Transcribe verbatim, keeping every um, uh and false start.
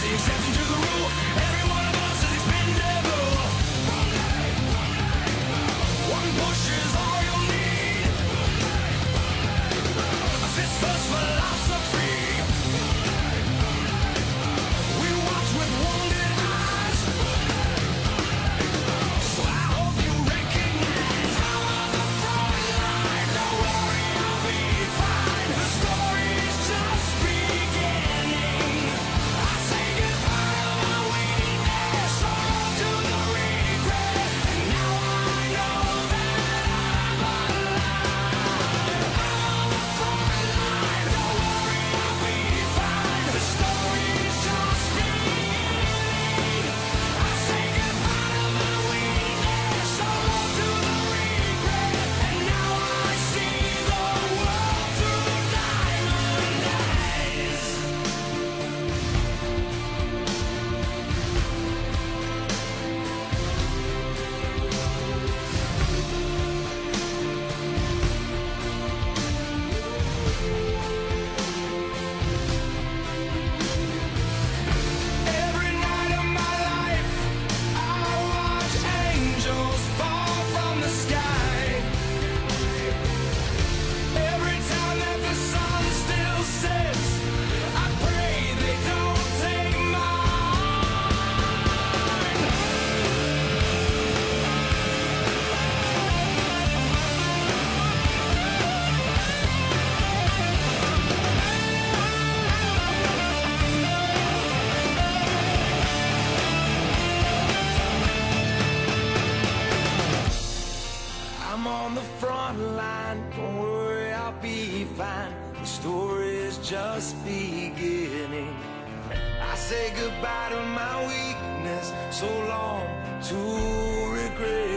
the exception to the rule. Every one of us is expendable. One push is all you'll need. A fist first philosophy. We watch with wounded eyes. So I hope you recognize I'm on the front line. Don't worry, I'll be fine. The story's just beginning. I say goodbye to my weakness, so on to the regret. And now I know that I'm alive. I'm on the front line. Don't worry, I'll be fine. The story's just beginning. I say goodbye to my weakness, so on to the regret. And now I see the world through diamond eyes. Every night of my life, I watch angels fall from the sky. Every time that the sun still sets, I pray they don't take mine. I'm on the front line, don't worry, I'll be fine. The story is just beginning. I say goodbye to my weakness, so long to regret.